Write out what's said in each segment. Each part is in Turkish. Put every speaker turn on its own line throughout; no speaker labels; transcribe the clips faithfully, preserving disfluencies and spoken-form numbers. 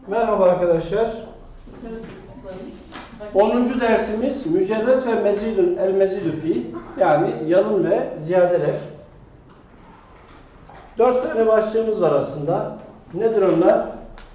Merhaba arkadaşlar. onuncu dersimiz mücerret ve mezidun el mezidü fi, yani yalın ve ziyadeler. Dört tane başlığımız var aslında. Nedir onlar?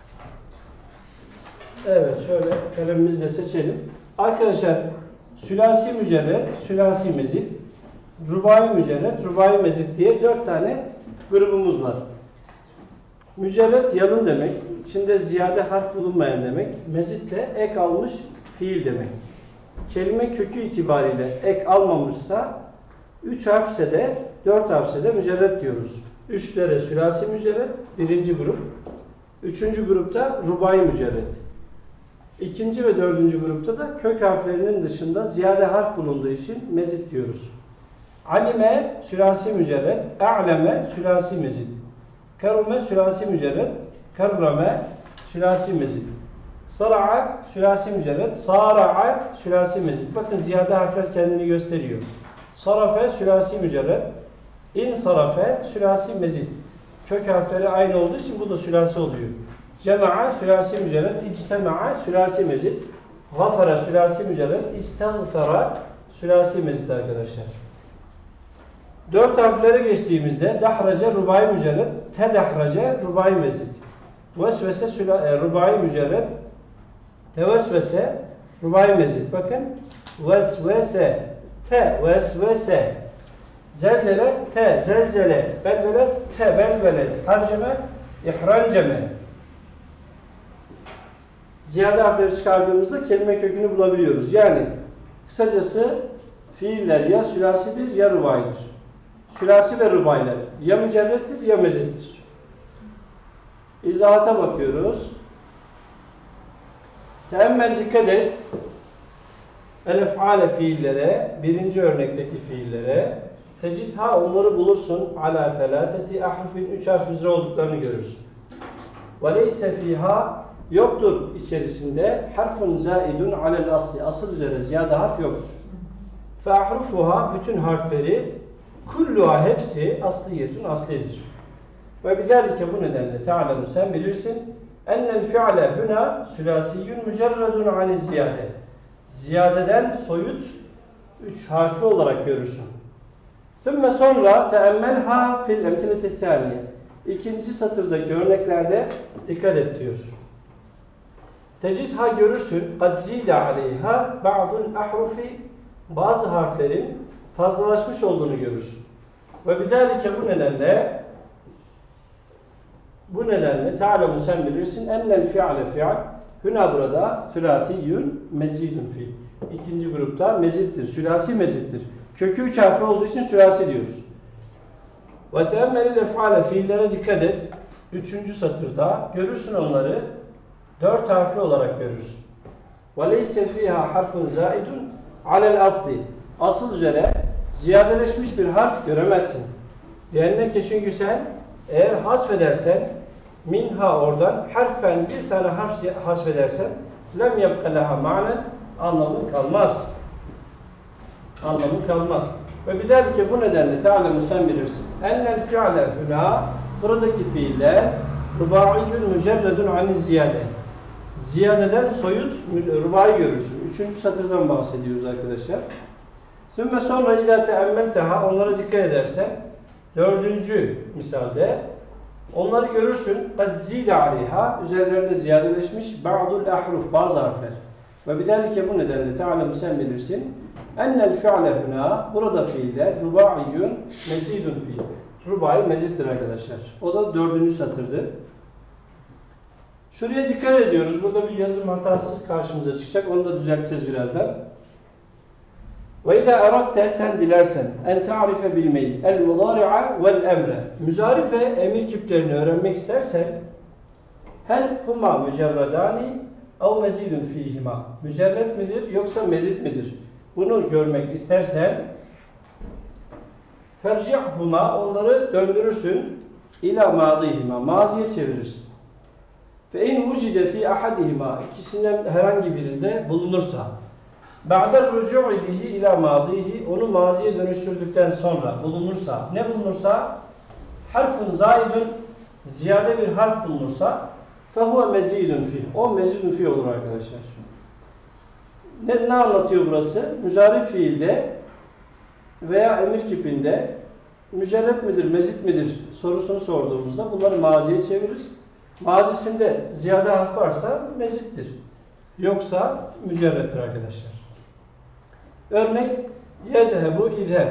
Evet, şöyle kalemimizle seçelim. Arkadaşlar, sülasi mücerret, sülasi mezid, rubai mücerret, rubai mezid diye dört tane grubumuz var. Mücerret yalın demek, içinde ziyade harf bulunmayan demek, mezid de ek almış fiil demek. Kelime kökü itibariyle ek almamışsa, üç harfse de, dört harfse de mücerret diyoruz. Üçlere sülasi mücerret, birinci grup. Üçüncü grupta rubai mücerret. İkinci ve dördüncü grupta da kök harflerinin dışında ziyade harf bulunduğu için mezid diyoruz. Alime sülasi mücerret, a'leme sülasi mezid. Karume sülasi mücerret, karrame sülasi mezid. Sara'a sülasi mücerret, sara'a sülasi mezid. Bakın ziyade harfler kendini gösteriyor. Sarafe sülasi mücerret, insarafe sülasi mezid. Kök harfleri aynı olduğu için bu da sülasi oluyor. Cema'a sülasi mücerret, ictema'a sülasi mezid. Gafara sülasi mücerret, istağfara sülasi mezid arkadaşlar. Dört harflere geçtiğimizde dahrace rubai mücerret, tedahrace rubai mezid. Vesvese e, rubai mücerret, tevesvese rubai mezid. Bakın vesvese, te vesvese, zelzele, te zelzele, belbele, te belbele, harceme, ihranceme. Ziyade harfleri çıkardığımızda kelime kökünü bulabiliyoruz. Yani kısacası fiiller ya sülasidir ya rubaidir. Sülasi ve rubailer ya mücerrettir ya meziddir. İzahata bakıyoruz. Teemmel dikkat et. El-ef'ale fiillere, birinci örnekteki fiillere. Tecidha onları bulursun. Ala felâfeti ahrufin, üç harf üzere olduklarını görürsün. Ve leyse fiha, yoktur içerisinde harfun zaidun alel asli, asıl üzere ziyade harf yoktur. Fe ahrufuha, bütün harfleri, kulluha hepsi asliyetun aslidir. Ve bizalike, bu nedenle te'alemu sen bilirsin, ennel fi'ale huna sülasiyyun mücerredun ani ziyade. Ziyadeden soyut üç harfli olarak görürsün. Thümme sonra teemmelha fil emtileti thaniye. İkinci satırdaki örneklerde dikkat et diyor. Tecidha görürsün, kad zide aleyha ba'dul ahrufi, bazı harflerin fazlalaşmış olduğunu görürsün. Ve bizalike, bu nedenle bu nedenle te'alemu sen bilirsin ennel fi'ale fi'al, huna burada sülasiyyun mezidun fi. İkinci grupta mezittir, sülasi mezittir. Kökü üç harfli olduğu için sülasi diyoruz. Ve teemmelil ef'ale, fiillere dikkat et. Üçüncü satırda görürsün onları dört harfli olarak görürsün. Ve leyse fiha harfun zaidun alel asli. Asıl üzere ziyadeleşmiş bir harf göremezsin. Diğerine, çünkü sen eğer hasfedersen minha, oradan harfen bir tane harf hasfedersen lem yebke leha ma'nen, anlamı kalmaz. Anlamı kalmaz. Ve bizalike, bu nedenle te'alemu sen bilirsin. Ennel fi'ale huna, buradaki fiiller rubaiyyun mücerredun ani ziyade. Ziyadeden soyut rubai görürsün. Üçüncü satırdan bahsediyoruz arkadaşlar. Sümme sonra idâ teemmelteha, onlara dikkat edersen dördüncü misalde onları görürsün. Kad zide aleyha, üzerlerinde ziyadeleşmiş ba'dul ahruf, bazı harfler. Ve bizalike, bu nedenle te'alemu sen bilirsin. Ennel fi'le huna, burada fiiller rubaiyyun mezidun fi. Rubai mezittir arkadaşlar. O da dördüncü satırdı. Şuraya dikkat ediyoruz. Burada bir yazım hatası karşımıza çıkacak. Onu da düzelteceğiz birazdan. Ve izâ eradte, sen dilersen, en ta'rife bilmeyi, el mudâri'a vel emre. Müzarif ve emir kiplerini öğrenmek istersen, hel huma mücerredani ev mezidun fihima. Mücerred midir yoksa mezid midir? Bunu görmek istersen, ferci'huma, onları döndürürsün, ila madihima, maziye çevirirsin. Fe in vucide fi ahadihima, ikisinden herhangi birinde bulunursa, ba'del rücu'i bihi ila madihi, onu maziye dönüştürdükten sonra bulunursa, ne bulunursa, harfun zaidun, ziyade bir harf bulunursa, fehuve mezidun fi. O mezidun fi olur arkadaşlar. Ne, ne anlatıyor burası? Müzari fiilde veya emir kipinde mücerret midir, mezit midir sorusunu sorduğumuzda bunları maziye çeviririz. Mazisinde ziyade harf varsa mezittir. Yoksa mücerrettir arkadaşlar. Örnek yedhebu idheb.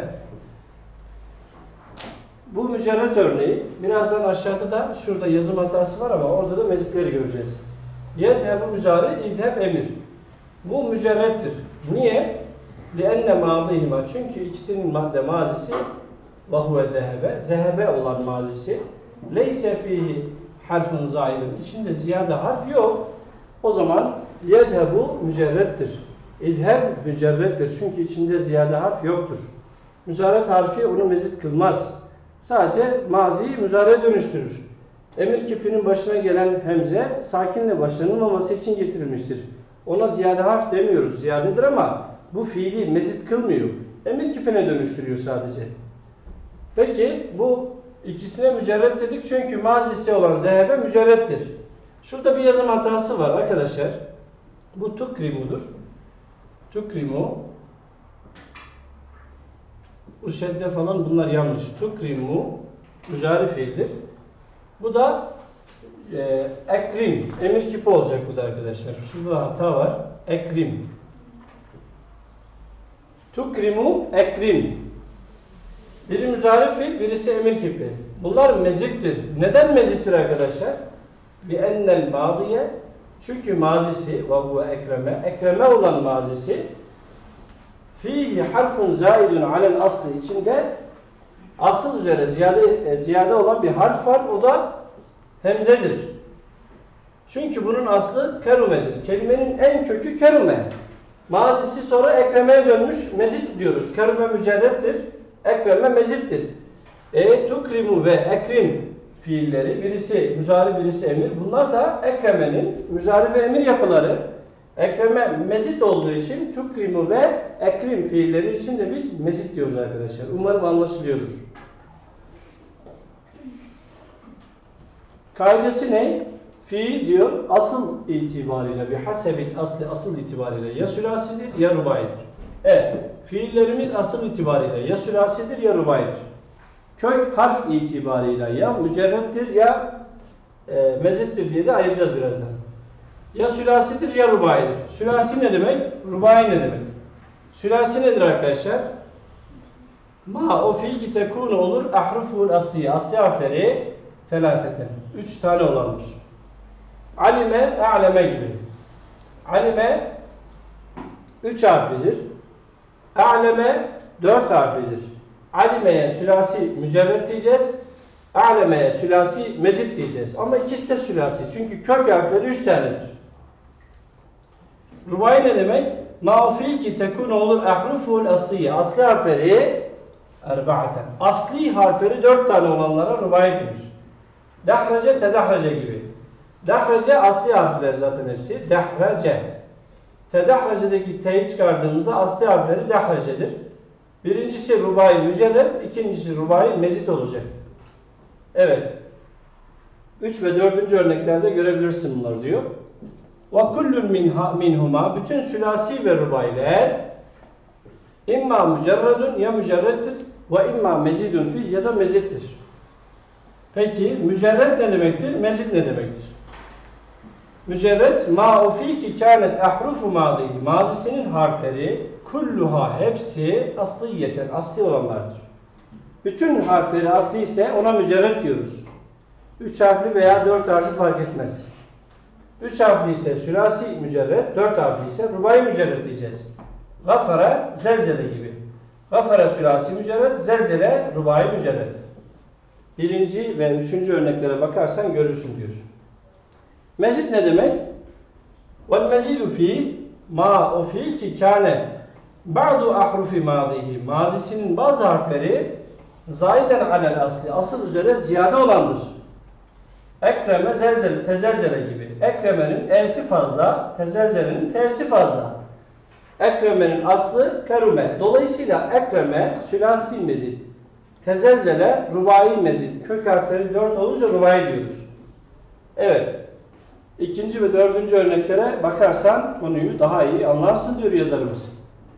Bu mücerret örneği. Birazdan aşağıda da şurada yazım hatası var ama orada da mezitleri göreceğiz. Yedhebu müzari, idheb emir. Bu mücerrettir. Niye? لِأَنَّ مَاضِهِمَا. Çünkü ikisinin madde mazisi وَهُوَ zehebe. Zehebe olan mazisi. لَيْسَ ف۪يهِ harfın zahirin. İçinde ziyade harf yok. O zaman yedhebu mücerrettir. İdheb mücerrettir. Çünkü içinde ziyade harf yoktur. Müzaret harfi onu mezit kılmaz. Sadece maziyi müzareye dönüştürür. Emir kipinin başına gelen hemze sakinle başlanılmaması için getirilmiştir. Ona ziyade harf demiyoruz. Ziyadedir ama bu fiili mezit kılmıyor. Emir kipine dönüştürüyor sadece. Peki bu ikisine mücerret dedik çünkü mazisi olan zehebe mücerrettir. Şurada bir yazım hatası var arkadaşlar. Bu tukrimudur. Tukrimu. Bu şedde falan bunlar yanlış. Tukrimu mücari fiildir. Bu da e, ekrim. Emir kipi olacak bu da arkadaşlar. Şurada hata var. Ekrim. Tukrimu ekrim. Biri mücari fiil, birisi emir kipi. Bunlar mezittir. Neden mezittir arkadaşlar? بِاَنَّ الْمَاضِيَ. Çünkü mazisi وَهُوَ ekreme. Ekreme olan mazisi fihi harfun zaidun alel aslı. İçinde asıl üzere ziyade, ziyade olan bir harf var. O da hemzedir. Çünkü bunun aslı kerumedir. Kelimenin en kökü kerume. Mazisi sonra ekremeye dönmüş mezit diyoruz. Kerume mücerrettir. Ekreme mezittir. E tukrimu ve ekrim fiilleri, birisi müzari birisi emir. Bunlar da ekremenin müzari ve emir yapıları. Ekreme mezit olduğu için tukrimu ve ekrim fiilleri için de biz mezit diyoruz arkadaşlar. Umarım anlaşılıyordur. Kaidesi ne? Fiil diyor asıl itibariyle bir hasebil aslı asıl itibariyle ya sülasidir ya rubaidir. Evet. Fiillerimiz asıl itibariyle ya sülasidir ya rubaidir. Kök harf itibariyle ya mücerrettir ya e, mezittir diye de ayıracağız birazdan. Ya sülasidir ya rubaidir. Sülasi ne demek? Rubai ne demek? Sülasi nedir arkadaşlar? Ma o fiil ki tekunu olur ahruful asliye. Asli harfleri telafeten. Üç tane olandır. Alime, a'leme gibi. Alime üç harfidir. A'leme dört harfidir. Alime'ye sülasi mücerret diyeceğiz. A'leme'ye sülasi mezit diyeceğiz. Ama ikisi de sülasi. Çünkü kök harfleri üç tanedir. Rubai ne demek? Ma'fil ki tekun olur ahruful asliye. Asli harfleri erba'aten. Asli harfleri dört tane olanlara rubai denir. Dahrece, tedahrece gibi. Dahrece asli harfler zaten hepsi. Dahrece. Tedahrece'deki t'yi çıkardığımızda asli harfleri dahrecedir. Birincisi rubai mücerret, ikincisi rubai mezit olacak. Evet. Üç ve dördüncü örneklerde görebilirsin bunları diyor. وَكُلُّ minhuma bütün sülasi ve rubailer imma mücerredun ya mücerrettir ve imma mezidun fih ya da mezittir. Peki mücerret ne demektir? Mezit ne demektir? Mücerret ma o fi ki kânet ahrufu mâdihi. Mazisinin harfleri kulluha hepsi asliyeten asli olanlardır. Bütün harfleri asli ise ona mücerret diyoruz. Üç harfli veya dört harfli fark etmez. Üç harfli ise sülasi mücerret, dört harfli ise rubai mücerret diyeceğiz. Gafara, zelzele gibi. Gafara sülasi mücerret, zelzele rubai mücerret. Birinci ve üçüncü örneklere bakarsan görürsün diyor. Mezit ne demek? Vel mezidu fi ma o fiil ki kâne ba'du ahrufi mâzihi. Mazisinin bazı harfleri zaiden alel asli. Asıl üzere ziyade olandır. Ekreme, zelzele, tezelzele gibi. Ekremenin e'si fazla, tezelzelenin t'si fazla. Ekremenin aslı kerume. Dolayısıyla ekreme sülasi mezit. Tezelzele rubai mezit. Kök harfleri dört olunca rubai diyoruz. Evet. İkinci ve dördüncü örneklere bakarsan konuyu daha iyi anlarsın diyor yazarımız.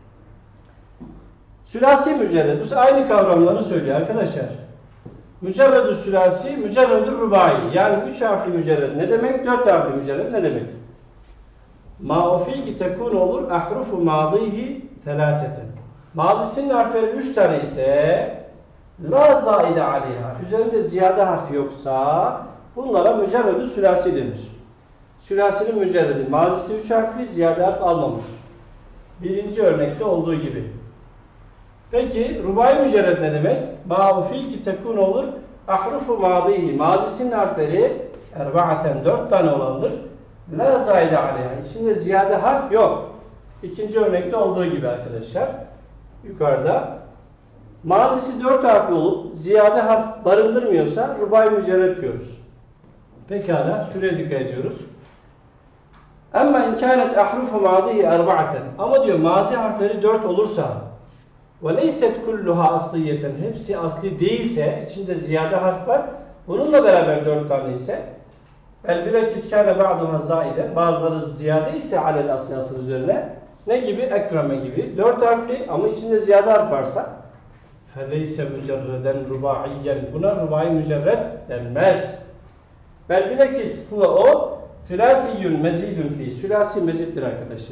Sülasi mücerred. Bu aynı kavramları söylüyor arkadaşlar. Mücerred-ü sülasi, mücerred-ü rubai. Yani üç harfli mücerred ne demek? Dört harfli mücerred ne demek? Ma ofiki tekun olur ahrufu madihi thelâfeten. Mazisinin harfleri üç tane ise la zaide aleyha. Üzerinde ziyade harfi yoksa bunlara mücerred-ü sülasi denir. Sülasinin mücerredi. Mazisi üç harfli, ziyade harf almamış. Birinci örnekte olduğu gibi. Peki rubai mücerred ne demek? Ma fi'ki tekun olur. Ahrufu madihi. Mazisinin harfleri erba'aten dört tane olandır. La zaide aleyha. İçinde ziyade harf yok. İkinci örnekte olduğu gibi arkadaşlar. Yukarıda. Mazisi dört harfli olup ziyade harf barındırmıyorsa rubai mücerred diyoruz. Pekala. Şuraya dikkat ediyoruz. Ama imkanet ahrufu madihi erba'aten. Ama diyor mazi harfleri dört olursa ve leyset kulluha asliyeten, hepsi asli değilse, içinde ziyade harf var, bununla beraber dört tane ise el bilakis kâne ba'duha zaide, bazıları ziyade ise alel asli asıl üzerine, ne gibi? Ekreme gibi. Dört harfli ama içinde ziyade harf varsa feleyse mücerreden rubaiyen, buna rubai mücerred denmez. Bel bilakis huve o Sülâsiyyün mezidün fi. Sülâsi mezittir arkadaşlar.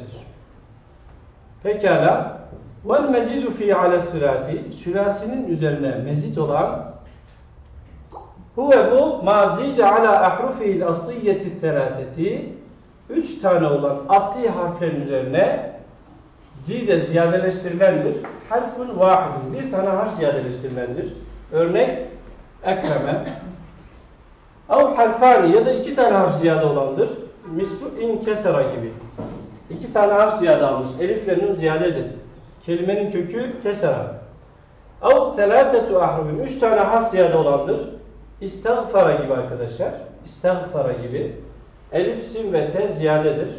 Pekala. Vel mezidu fi ale sülâsi. Sülâsinin üzerine mezit olan huve bu mazide ala ahrufihil asliyyeti thelâteti. Üç tane olan asli harflerin üzerine zide ziyadeleştirilendir. Harfun vahidun. Bir tane harf ziyadeleştirilendir. Örnek ekreme. Av harfani ya da iki tane harf ziyade olandır. Mislu in kesera gibi. İki tane harf ziyade almış. Eliflerinin ziyadedir. Kelimenin kökü kesera. Av selâtetu ahrufin. Üç tane harf ziyade olandır. İstagfara gibi arkadaşlar. İstagfara gibi. Elif, sin ve te ziyadedir.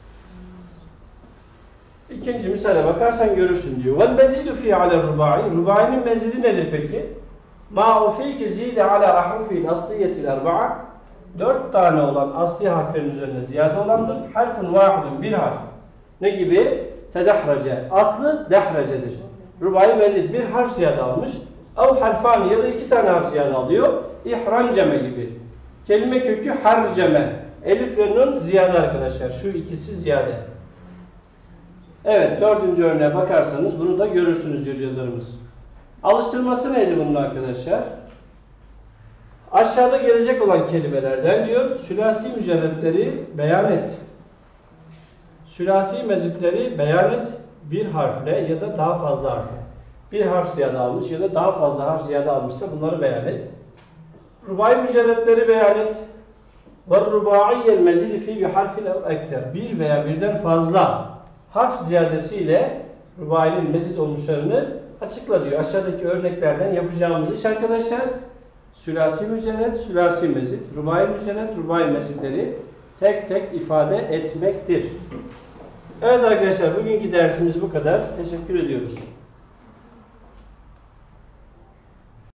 İkinci misale bakarsan görürsün diyor. Vel mezidu fi ale rubai. Rubai'nin mezidi nedir peki? Ma ufiki zide ala ahrufil asliyetil erba'a. Dört tane olan asli harflerin üzerinde ziyade olandır. Harfun vahidun, bir harf. Ne gibi? Tedahrace. Aslı dehrecedir. Rubai mezid bir harf ziyade almış. Av harfani ya da iki tane harf ziyade alıyor. İhranceme gibi. Kelime kökü harceme. Elif ve nun ziyade arkadaşlar. Şu ikisi ziyade. Evet, dördüncü örneğe bakarsanız bunu da görürsünüz diyor yazarımız. Alıştırması neydi bunun arkadaşlar? Aşağıda gelecek olan kelimelerden diyor, sülasi mücerredleri beyan et. Sülasi mezitleri beyan et bir harfle ya da daha fazla harfle. Bir harf ziyade almış ya da daha fazla harf ziyade almışsa bunları beyan et. Rubai mücerredleri beyan et. Ve rubaiyyel mezidi fi bi harfin ev ekter. Bir veya birden fazla harf ziyadesiyle rubainin mezid olmuşlarını açıkla diyor. Aşağıdaki örneklerden yapacağımız iş arkadaşlar, sülasi mücerred, sülasi mezid, rubai mücerred, rubai mezidleri tek tek ifade etmektir. Evet arkadaşlar, bugünkü dersimiz bu kadar. Teşekkür ediyoruz.